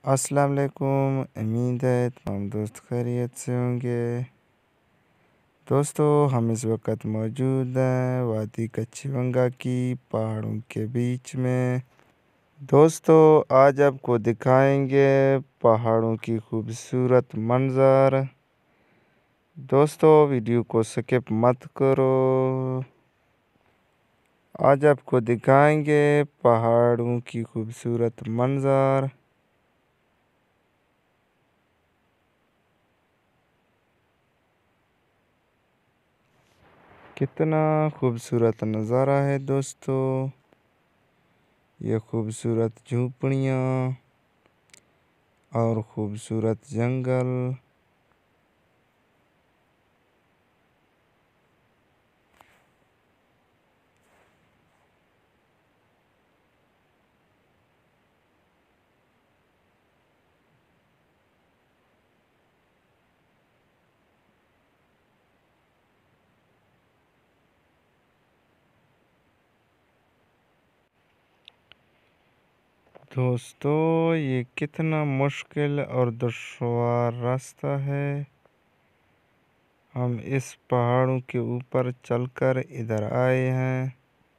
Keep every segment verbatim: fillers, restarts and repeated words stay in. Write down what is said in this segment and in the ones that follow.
अस्सलाम वालेकुम। उम्मीद है तमाम दोस्त खैरियत से होंगे। दोस्तों हम इस वक्त मौजूद हैं वादी कच्चीबंगा की पहाड़ों के बीच में। दोस्तों आज आपको दिखाएंगे पहाड़ों की खूबसूरत मंज़र। दोस्तों वीडियो को स्किप मत करो। आज आपको दिखाएंगे पहाड़ों की खूबसूरत मंज़र। कितना खूबसूरत नज़ारा है दोस्तों। ये खूबसूरत झोपड़ियाँ और खूबसूरत जंगल। दोस्तों ये कितना मुश्किल और दुश्वार रास्ता है। हम इस पहाड़ों के ऊपर चलकर इधर आए हैं।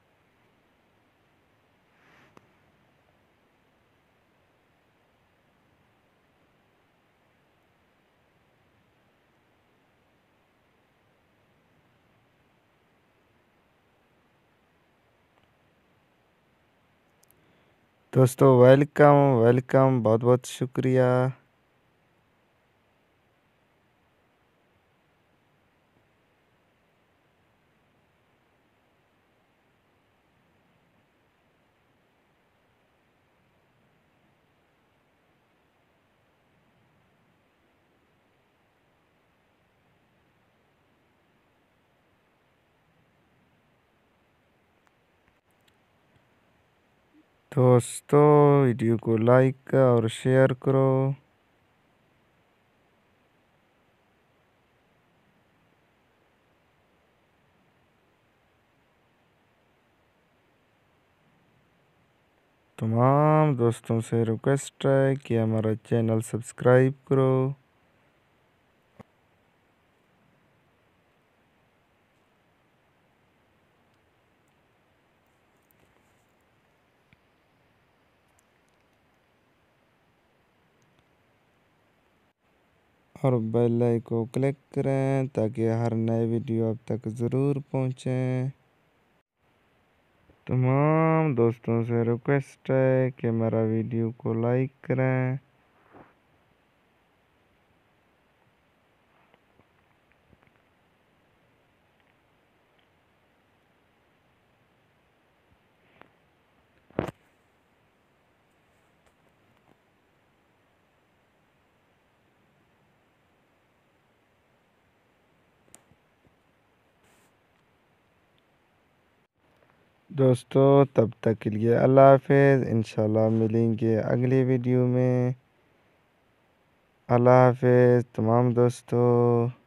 दोस्तों वेलकम वेलकम, बहुत बहुत शुक्रिया। दोस्तों वीडियो को लाइक और शेयर करो। तमाम दोस्तों से रिक्वेस्ट है कि हमारा चैनल सब्सक्राइब करो। और बेल आइकन को क्लिक करें ताकि हर नए वीडियो आप तक ज़रूर पहुँचें। तमाम दोस्तों से रिक्वेस्ट है कि मेरा वीडियो को लाइक करें। दोस्तों तब तक के लिए अल्लाह हाफ़िज़। इंशाल्लाह मिलेंगे अगली वीडियो में। अल्लाह हाफ़िज़ तमाम दोस्तों।